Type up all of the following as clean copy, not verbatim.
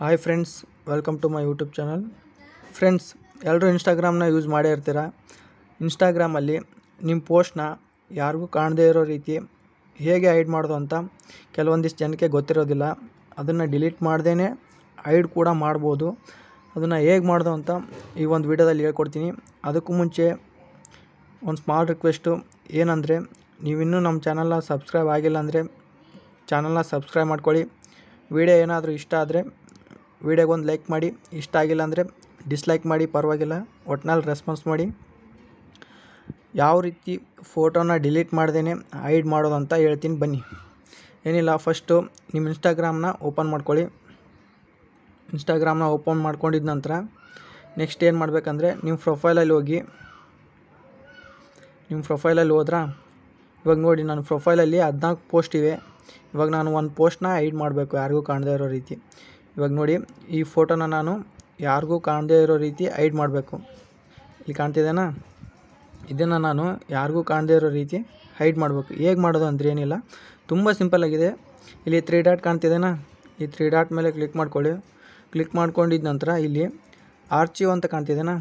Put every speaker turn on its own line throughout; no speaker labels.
Hi friends, welcome to my YouTube channel. Friends, ಎಲ್ಲರೂ ಇನ್ಸ್ಟಾಗ್ರಾಮ್ನ use ಮಾಡೇ ಇರ್ತೀರ. ಇನ್ಸ್ಟಾಗ್ರಾಮಲ್ಲಿ ನಿಮ್ಮ ಪೋಸ್ಟ್ನ ಯಾರಿಗೂ ಕಾಣದೇ ಇರೋ ರೀತಿ ಹೇಗೆ ಹೈಡ್ ಮಾಡೋದು ಅಂತ ಕೆಲವೊಂದಿಷ್ಟು ಜನಕ್ಕೆ ಗೊತ್ತಿರೋದಿಲ್ಲ. ಅದನ್ನು ಡಿಲೀಟ್ ಮಾಡ್ದೇ ಹೈಡ್ ಕೂಡ ಮಾಡ್ಬೋದು. ಅದನ್ನು ಹೇಗೆ ಮಾಡೋದು ಅಂತ ಈ ಒಂದು ವಿಡಿಯೋದಲ್ಲಿ ಹೇಳ್ಕೊಡ್ತೀನಿ. ಅದಕ್ಕೂ ಮುಂಚೆ ಒಂದು ಸ್ಮಾಲ್ ರಿಕ್ವೆಸ್ಟು ಏನಂದರೆ, ನೀವಿನ್ನೂ ನಮ್ಮ ಚಾನಲ್ನ ಸಬ್ಸ್ಕ್ರೈಬ್ ಆಗಿಲ್ಲ ಅಂದರೆ ಚಾನಲ್ನ ಸಬ್ಸ್ಕ್ರೈಬ್ ಮಾಡ್ಕೊಳ್ಳಿ. ವಿಡಿಯೋ ಏನಾದರೂ ಇಷ್ಟ ಆದರೆ ವಿಡಿಯೋಗೊಂದು ಲೈಕ್ ಮಾಡಿ, ಇಷ್ಟ ಆಗಿಲ್ಲ ಅಂದರೆ ಡಿಸ್ಲೈಕ್ ಮಾಡಿ, ಪರವಾಗಿಲ್ಲ, ಒಟ್ನಲ್ಲಿ ರೆಸ್ಪಾನ್ಸ್ ಮಾಡಿ. ಯಾವ ರೀತಿ ಫೋಟೋನ ಡಿಲೀಟ್ ಮಾಡ್ದೇ ಹೈಡ್ ಮಾಡೋದು ಅಂತ ಹೇಳ್ತೀನಿ ಬನ್ನಿ. ಏನಿಲ್ಲ, ಫಸ್ಟು ನಿಮ್ಮ ಇನ್ಸ್ಟಾಗ್ರಾಮ್ನ ಓಪನ್ ಮಾಡ್ಕೊಳ್ಳಿ. ಇನ್ಸ್ಟಾಗ್ರಾಮ್ನ ಓಪನ್ ಮಾಡ್ಕೊಂಡಿದ್ದ ನಂತರ ನೆಕ್ಸ್ಟ್ ಏನು ಮಾಡಬೇಕಂದ್ರೆ, ನಿಮ್ಮ ಪ್ರೊಫೈಲಲ್ಲಿ ಹೋಗಿ. ನಿಮ್ಮ ಪ್ರೊಫೈಲಲ್ಲಿ ಹೋದ್ರಾ, ಇವಾಗ ನೋಡಿ ನನ್ನ ಪ್ರೊಫೈಲಲ್ಲಿ 14 ಪೋಸ್ಟ್ ಇವೆ. ಇವಾಗ ನಾನು ಒಂದು ಪೋಸ್ಟ್ನ ಹೈಡ್ ಮಾಡಬೇಕು, ಯಾರಿಗೂ ಕಾಣದೇ ಇರೋ ರೀತಿ. ಇವಾಗ ನೋಡಿ, ಈ ಫೋಟೋನ ನಾನು ಯಾರಿಗೂ ಕಾಣದೇ ಇರೋ ರೀತಿ ಹೈಡ್ ಮಾಡಬೇಕು. ಇಲ್ಲಿ ಕಾಣ್ತಿದ್ದೇನಾ? ಇದನ್ನು ನಾನು ಯಾರಿಗೂ ಕಾಣದೇ ಇರೋ ರೀತಿ ಹೈಡ್ ಮಾಡಬೇಕು. ಹೇಗೆ ಮಾಡೋದು ಅಂದರೆ ಏನಿಲ್ಲ, ತುಂಬ ಸಿಂಪಲ್ಲಾಗಿದೆ. ಇಲ್ಲಿ 3 ಡಾಟ್ ಕಾಣ್ತಿದ್ದೇನಾ? ಈ 3 ಡಾಟ್ ಮೇಲೆ ಕ್ಲಿಕ್ ಮಾಡ್ಕೊಳ್ಳಿ. ಕ್ಲಿಕ್ ಮಾಡ್ಕೊಂಡಿದ್ದ ನಂತರ ಇಲ್ಲಿ ಆರ್ಚಿವ್ ಅಂತ ಕಾಣ್ತಿದ್ದೇನಾ?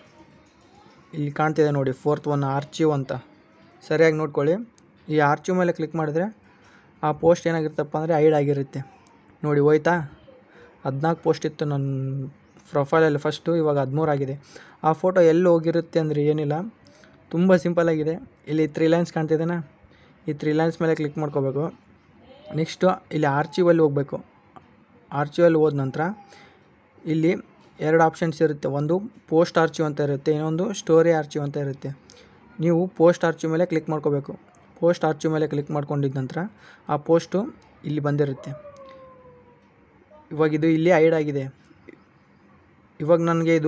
ಇಲ್ಲಿ ಕಾಣ್ತಿದೆ ನೋಡಿ, 4th ಒನ್ ಆರ್ಚಿವ್ ಅಂತ. ಸರಿಯಾಗಿ ನೋಡ್ಕೊಳ್ಳಿ. ಈ ಆರ್ಚಿವ್ ಮೇಲೆ ಕ್ಲಿಕ್ ಮಾಡಿದ್ರೆ ಆ ಪೋಸ್ಟ್ ಏನಾಗಿರುತ್ತಪ್ಪ ಅಂದರೆ ಹೈಡ್ ಆಗಿರುತ್ತೆ. ನೋಡಿ, ಹೋಯ್ತಾ? 14 ಪೋಸ್ಟ್ ಇತ್ತು ನನ್ನ ಪ್ರೊಫೈಲಲ್ಲಿ ಫಸ್ಟು, ಇವಾಗ 13 ಆಗಿದೆ. ಆ ಫೋಟೋ ಎಲ್ಲಿ ಹೋಗಿರುತ್ತೆ ಅಂದರೆ ಏನಿಲ್ಲ, ತುಂಬ ಸಿಂಪಲ್ಲಾಗಿದೆ. ಇಲ್ಲಿ 3 ಲೈನ್ಸ್ ಕಾಣ್ತಿದ್ದೇನಾ? ಈ 3 ಲೈನ್ಸ್ ಮೇಲೆ ಕ್ಲಿಕ್ ಮಾಡ್ಕೋಬೇಕು. ನೆಕ್ಸ್ಟು ಇಲ್ಲಿ ಆರ್ಚಿವಲ್ಲಿ ಹೋಗಬೇಕು. ಆರ್ಚಿವಲ್ಲಿ ಹೋದ ನಂತರ ಇಲ್ಲಿ 2 ಆಪ್ಷನ್ಸ್ ಇರುತ್ತೆ. ಒಂದು ಪೋಸ್ಟ್ ಆರ್ಚಿವ್ ಅಂತ ಇರುತ್ತೆ, ಇನ್ನೊಂದು ಸ್ಟೋರಿ ಆರ್ಚಿವ್ ಅಂತ ಇರುತ್ತೆ. ನೀವು ಪೋಸ್ಟ್ ಆರ್ಚಿವ್ ಮೇಲೆ ಕ್ಲಿಕ್ ಮಾಡ್ಕೋಬೇಕು. ಪೋಸ್ಟ್ ಆರ್ಚಿವ್ ಮೇಲೆ ಕ್ಲಿಕ್ ಮಾಡ್ಕೊಂಡಿದ್ದ ನಂತರ ಆ ಪೋಸ್ಟು ಇಲ್ಲಿ ಬಂದಿರುತ್ತೆ. ಇವಾಗ ಇದು ಇಲ್ಲಿ ಹೈಡ್ ಆಗಿದೆ. ಇವಾಗ ನನಗೆ ಇದು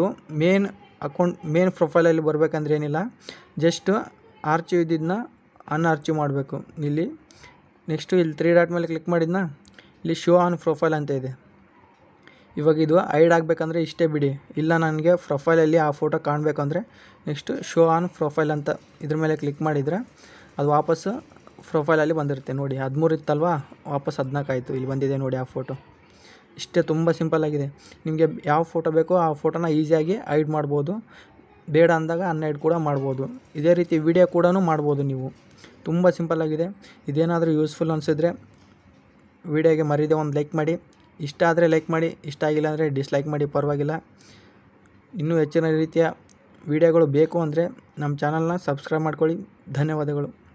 ಮೇನ್ ಪ್ರೊಫೈಲಲ್ಲಿ ಬರಬೇಕಂದ್ರೆ ಏನಿಲ್ಲ, ಜಸ್ಟ್ ಆರ್ಚಿವ್ ಇದ್ದಿದ್ದನ್ನ ಅನ್ಆರ್ಚಿವ್ ಮಾಡಬೇಕು. ಇಲ್ಲಿ ನೆಕ್ಸ್ಟು ಇಲ್ಲಿ 3 ಡಾಟ್ ಮೇಲೆ ಕ್ಲಿಕ್ ಮಾಡಿದ್ನ, ಇಲ್ಲಿ ಶೋ ಆನ್ ಪ್ರೊಫೈಲ್ ಅಂತ ಇದೆ. ಇವಾಗ ಇದು ಹೈಡ್ ಆಗಬೇಕಂದ್ರೆ ಇಷ್ಟೇ ಬಿಡಿ. ಇಲ್ಲ, ನನಗೆ ಪ್ರೊಫೈಲಲ್ಲಿ ಆ ಫೋಟೋ ಕಾಣಬೇಕಂದ್ರೆ ನೆಕ್ಸ್ಟು ಶೋ ಆನ್ ಪ್ರೊಫೈಲ್ ಅಂತ ಇದ್ರ ಮೇಲೆ ಕ್ಲಿಕ್ ಮಾಡಿದರೆ ಅದು ವಾಪಸ್ಸು ಪ್ರೊಫೈಲಲ್ಲಿ ಬಂದಿರುತ್ತೆ. ನೋಡಿ, 13 ಇತ್ತಲ್ವಾ, ವಾಪಸ್ 14 ಆಯಿತು. ಇಲ್ಲಿ ಬಂದಿದೆ ನೋಡಿ ಆ ಫೋಟೋ. ಇಷ್ಟೇ, ತುಂಬ ಸಿಂಪಲ್ಲಾಗಿದೆ. ನಿಮಗೆ ಯಾವ ಫೋಟೋ ಬೇಕೋ ಆ ಫೋಟೋನ ಈಸಿಯಾಗಿ ಹೈಡ್ ಮಾಡ್ಬೋದು. ಬೇಡ ಅಂದಾಗ ಅನ್ಹೈಡ್ ಕೂಡ ಮಾಡ್ಬೋದು. ಇದೇ ರೀತಿ ವಿಡಿಯೋ ಕೂಡ ಮಾಡ್ಬೋದು ನೀವು. ತುಂಬ ಸಿಂಪಲ್ಲಾಗಿದೆ. ಇದೇನಾದರೂ ಯೂಸ್ಫುಲ್ ಅನಿಸಿದ್ರೆ ವಿಡಿಯೋಗೆ ಮರೀದೆ ಒಂದು ಲೈಕ್ ಮಾಡಿ. ಇಷ್ಟ ಆದರೆ ಲೈಕ್ ಮಾಡಿ, ಇಷ್ಟ ಆಗಿಲ್ಲ ಅಂದರೆ ಡಿಸ್ಲೈಕ್ ಮಾಡಿ, ಪರವಾಗಿಲ್ಲ. ಇನ್ನೂ ಹೆಚ್ಚಿನ ರೀತಿಯ ವಿಡಿಯೋಗಳು ಬೇಕು ಅಂದರೆ ನಮ್ಮ ಚಾನಲ್ನ ಸಬ್ಸ್ಕ್ರೈಬ್ ಮಾಡ್ಕೊಳ್ಳಿ. ಧನ್ಯವಾದಗಳು.